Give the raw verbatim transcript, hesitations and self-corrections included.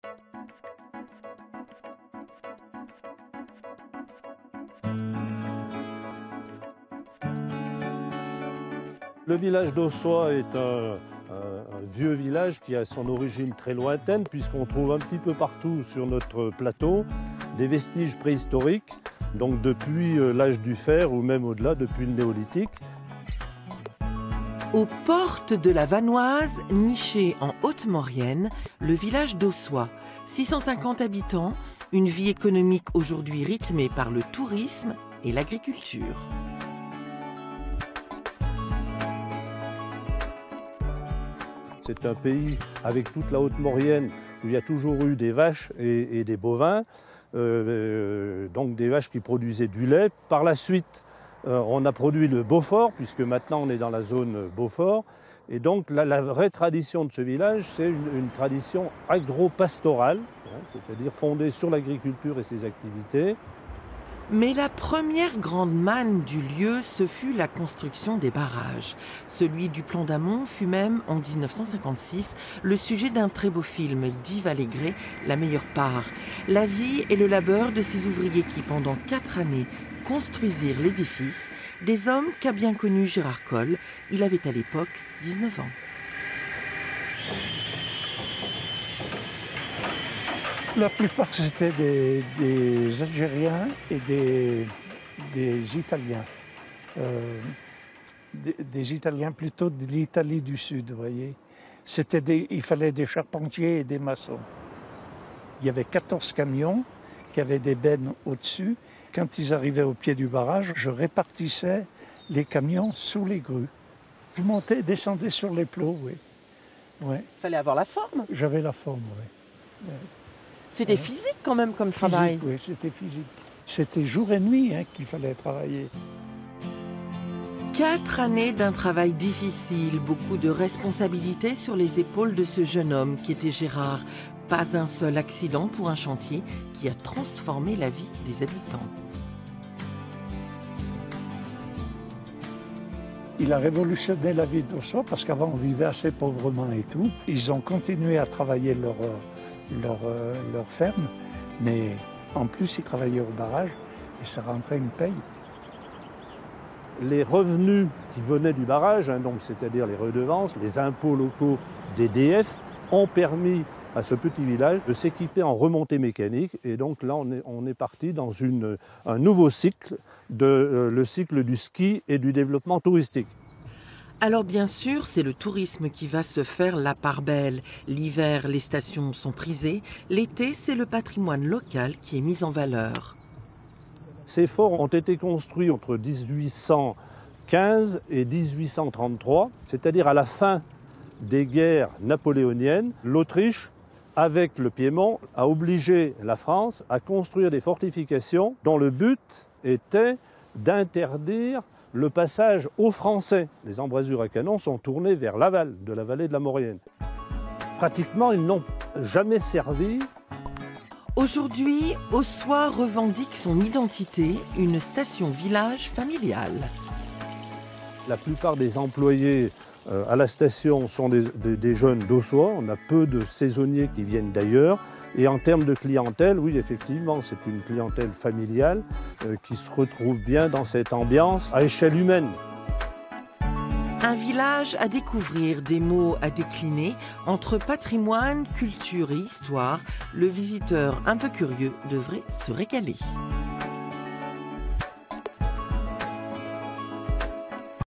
Le village d'Ossois est un, un, un vieux village qui a son origine très lointaine puisqu'on trouve un petit peu partout sur notre plateau des vestiges préhistoriques, donc depuis l'âge du fer ou même au-delà, depuis le néolithique. Aux portes de la Vanoise, niché en Haute-Maurienne, le village d'Ossois, six cent cinquante habitants, une vie économique aujourd'hui rythmée par le tourisme et l'agriculture. C'est un pays avec toute la Haute-Maurienne où il y a toujours eu des vaches et, et des bovins, euh, donc des vaches qui produisaient du lait. Par la suite, euh, on a produit le Beaufort, puisque maintenant on est dans la zone Beaufort. Et donc la, la vraie tradition de ce village, c'est une, une tradition agro-pastorale, hein, c'est-à-dire fondée sur l'agriculture et ses activités. Mais la première grande manne du lieu, ce fut la construction des barrages. Celui du Plan d'Amont fut même, en mille neuf cent cinquante-six, le sujet d'un très beau film d'Yves Allégret, La meilleure part. La vie et le labeur de ces ouvriers qui, pendant quatre années, construisirent l'édifice, des hommes qu'a bien connu Gérard Coll. Il avait à l'époque dix-neuf ans. La plupart, c'était des, des Algériens et des, des Italiens. Euh, des, des Italiens plutôt de l'Italie du Sud, vous voyez. C'était des, il fallait des charpentiers et des maçons. Il y avait quatorze camions qui avaient des bennes au-dessus. Quand ils arrivaient au pied du barrage, je répartissais les camions sous les grues. Je montais et descendais sur les plots, oui. Ouais. Il fallait avoir la forme. J'avais la forme, oui. Ouais. C'était physique quand même comme physique, travail. Oui, c'était physique. C'était jour et nuit hein, qu'il fallait travailler. Quatre années d'un travail difficile, beaucoup de responsabilités sur les épaules de ce jeune homme qui était Gérard. Pas un seul accident pour un chantier qui a transformé la vie des habitants. Il a révolutionné la vie d'Ossois parce qu'avant on vivait assez pauvrement et tout. Ils ont continué à travailler leur... Leur, euh, leur ferme, mais en plus ils travaillaient au barrage et ça rentrait une paye. Les revenus qui venaient du barrage, hein, donc c'est-à-dire les redevances, les impôts locaux des D F, ont permis à ce petit village de s'équiper en remontée mécanique. Et donc là, on est, on est parti dans une, un nouveau cycle, de, euh, le cycle du ski et du développement touristique. Alors bien sûr, c'est le tourisme qui va se faire la part belle. L'hiver, les stations sont prisées. L'été, c'est le patrimoine local qui est mis en valeur. Ces forts ont été construits entre dix-huit cent quinze et dix-huit cent trente-trois, c'est-à-dire à la fin des guerres napoléoniennes. L'Autriche, avec le Piémont, a obligé la France à construire des fortifications dont le but était d'interdire le passage aux Français. Les embrasures à canon sont tournées vers l'aval de la vallée de la Maurienne. Pratiquement, ils n'ont jamais servi. Aujourd'hui, Ossois revendique son identité, une station-village familiale. La plupart des employés euh, à la station sont des, des, des jeunes d'Ossois. On a peu de saisonniers qui viennent d'ailleurs. Et en termes de clientèle, oui, effectivement, c'est une clientèle familiale euh, qui se retrouve bien dans cette ambiance à échelle humaine. Un village à découvrir, des mots à décliner. Entre patrimoine, culture et histoire, le visiteur un peu curieux devrait se régaler.